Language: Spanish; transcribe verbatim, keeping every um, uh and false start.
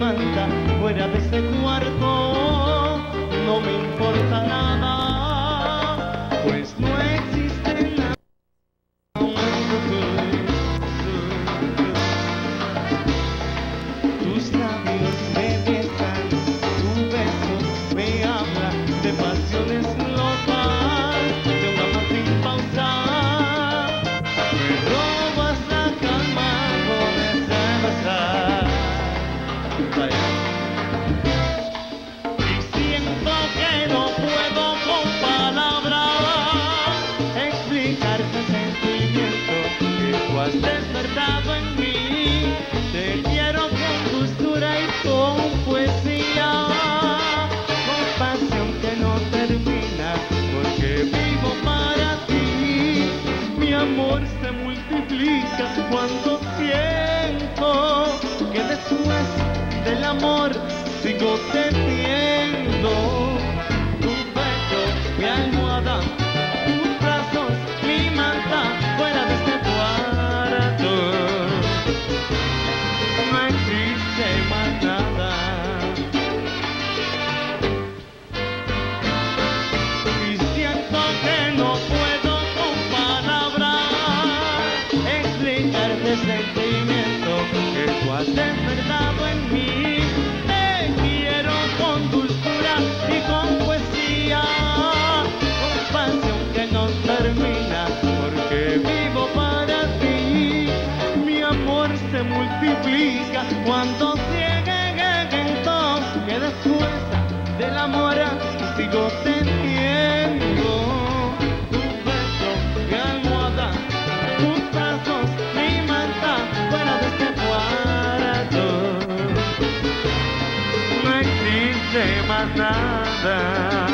manta, fuera de este cuarto no me importa nada, pues no existe nada. Tus labios me besan, tu beso me habla de pasiones locas, de un amor sin pausa. Me robas la calma con ese besar. Y siento que no puedo con palabras explicarte el sentimiento que tú has despertado en mí. Te quiero con dulzura y con poesía, con pasión que no termina, porque vivo para ti. Mi amor se multiplica cuando siento que después del amor sigo teniendo tu pecho, mi almohada, tus brazos, mi manta, fuera de este cuarto no existe más nada. Y siento que no puedo con palabras explicarte el sentimiento que tú has despertado en mí. Te quiero con dulzura y con poesía, con pasión que no termina, porque vivo para ti. Mi amor se multiplica cuando siento que después del amor sigo teniendo tu beso, mi almohada, tus brazos, mi manta, fuera de este cuarto no existe más nada.